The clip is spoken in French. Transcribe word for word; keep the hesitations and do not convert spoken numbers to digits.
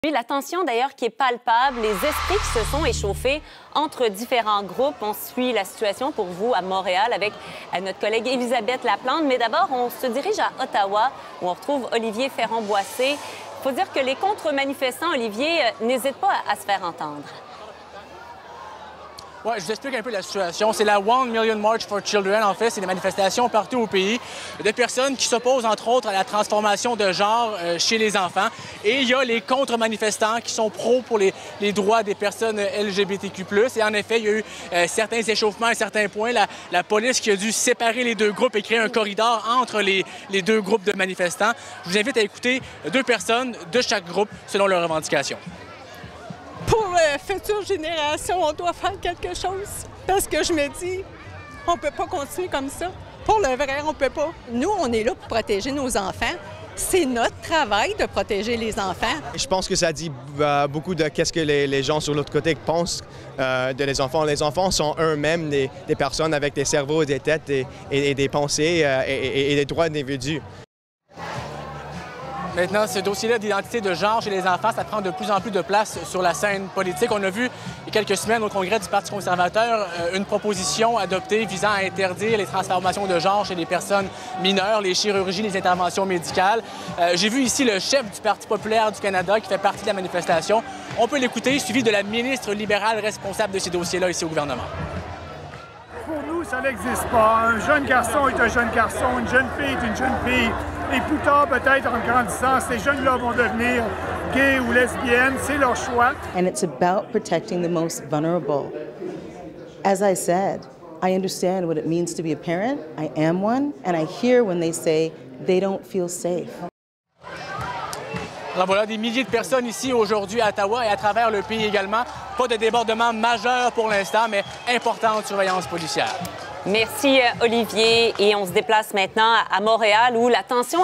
La tension, d'ailleurs, qui est palpable, les esprits qui se sont échauffés entre différents groupes. On suit la situation pour vous à Montréal avec notre collègue Élisabeth Laplante. Mais d'abord, on se dirige à Ottawa, où on retrouve Olivier Ferron-Boissé. Il faut dire que les contre-manifestants, Olivier, n'hésitent pas à se faire entendre. Oui, je vous explique un peu la situation. C'est la One Million March for Children. En fait, c'est des manifestations partout au pays de personnes qui s'opposent, entre autres, à la transformation de genre euh, chez les enfants. Et il y a les contre-manifestants qui sont pros pour les, les droits des personnes L G B T Q plus. Et en effet, il y a eu euh, certains échauffements à certains points. La, la police qui a dû séparer les deux groupes et créer un corridor entre les, les deux groupes de manifestants. Je vous invite à écouter deux personnes de chaque groupe selon leurs revendications. Pour la future génération, on doit faire quelque chose. Parce que je me dis, on peut pas continuer comme ça. Pour le vrai, on peut pas. Nous, on est là pour protéger nos enfants. C'est notre travail de protéger les enfants. Je pense que ça dit euh, beaucoup de qu'est-ce que les, les gens sur l'autre côté pensent euh, de les enfants. Les enfants sont eux-mêmes des, des personnes avec des cerveaux, des têtes et, et, et des pensées euh, et, et, et des droits d'individus. Maintenant, ce dossier-là d'identité de genre chez les enfants, ça prend de plus en plus de place sur la scène politique. On a vu il y a quelques semaines au Congrès du Parti conservateur euh, une proposition adoptée visant à interdire les transformations de genre chez les personnes mineures, les chirurgies, les interventions médicales. Euh, J'ai vu ici le chef du Parti populaire du Canada qui fait partie de la manifestation. On peut l'écouter, suivi de la ministre libérale responsable de ces dossiers-là ici au gouvernement. Pour nous, ça n'existe pas. Un jeune garçon est un jeune garçon, une jeune fille est une jeune fille. Et plus tard, peut-être en grandissant, ces jeunes-là vont devenir gays ou lesbiennes. C'est leur choix. And it's about protecting the most vulnerable. As I said, I understand what it means to be a parent. I am one. And I hear when they say they don't feel safe. Alors voilà, des milliers de personnes ici aujourd'hui à Ottawa et à travers le pays également. Pas de débordement majeur pour l'instant, mais importante surveillance policière. Merci, Olivier. Et on se déplace maintenant à Montréal où la tension